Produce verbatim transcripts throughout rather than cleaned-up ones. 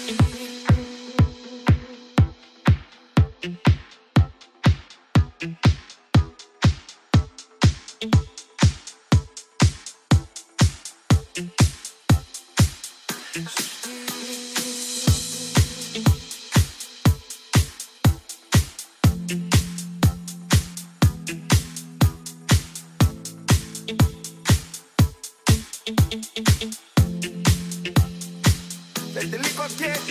Fetele cochete,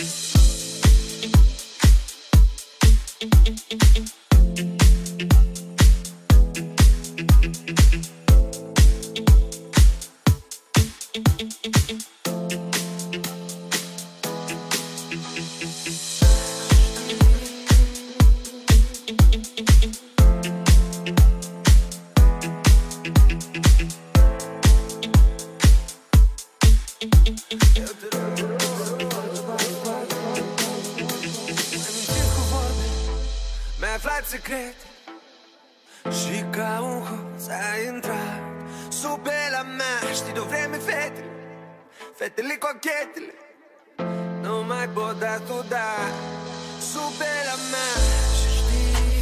eu te rog. Mi-ai aflat secrete și ca un hoț ai intrat sub pielea mea. Știi de-o vreme fetele, fetele cochetele nu mai pot da tu da sub pielea mea. Și știi,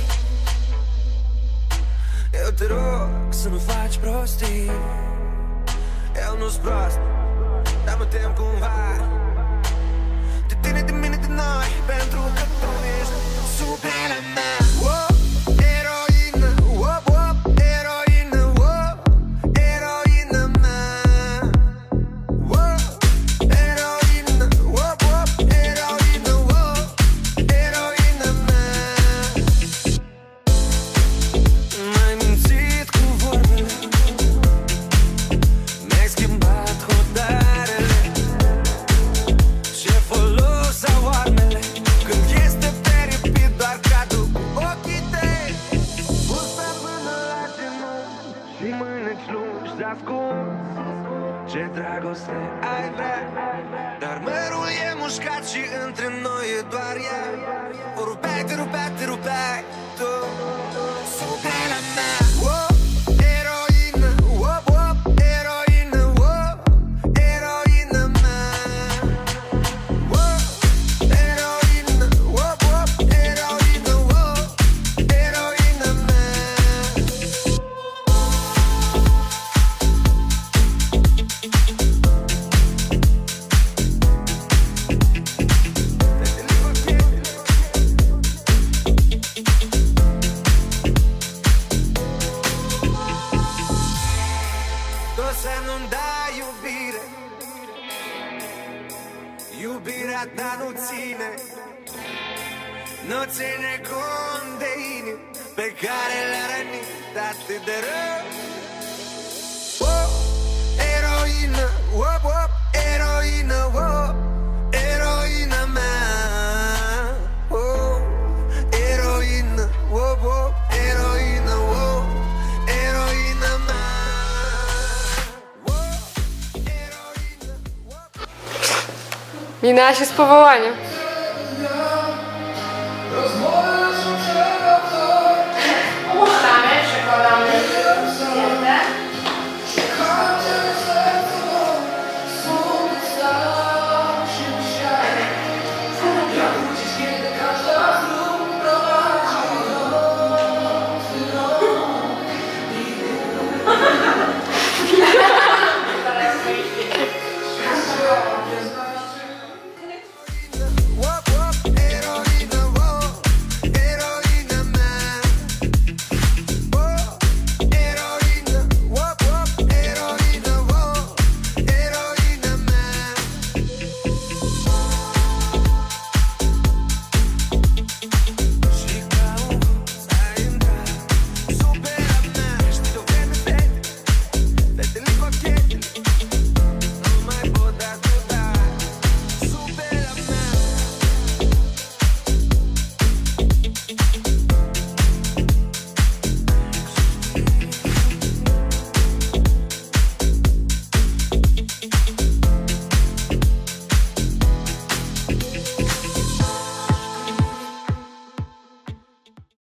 eu te rog să nu faci prostii. Eu nu-s prost, dar mă tem cumva de tine, de mine, de noi, pentru că tu ești sub pielea mea. Wow, eroină, wow, wow, eroină, wow, eroină mea. Wow, eroină, wow, wow, eroină, wow, eroină mea. M-ai mințit cu vorbele, mi-ai schimbat hotarele. Ce folos au armele când este peripit doar cadru cu ochii tăi. Bursa până la genunchi și mâneci lungi de-ascuns. Ce dragoste ai vrea, dar mărul e mușcat și între noi e doar ea. O rupeai, te rupeai, te rupeai tu sub pielea mea. Wow, eroină, wow, wow, eroină, wow, eroină mea. Wow, eroină, wow, wow, eroină, wow, eroină mea. Fetele cochete, tu să nu-mi dai iubire, iubirea ta nu ține, nu ține cont de inimi pe care le-a rănit atât de rău. Wow, eroină, wow, wow, eroină, wow, eroină mea. Wow, eroină, wow, wow, eroină, wow, eroină mea. Wow, eroină, wow. I nasze spowołanie.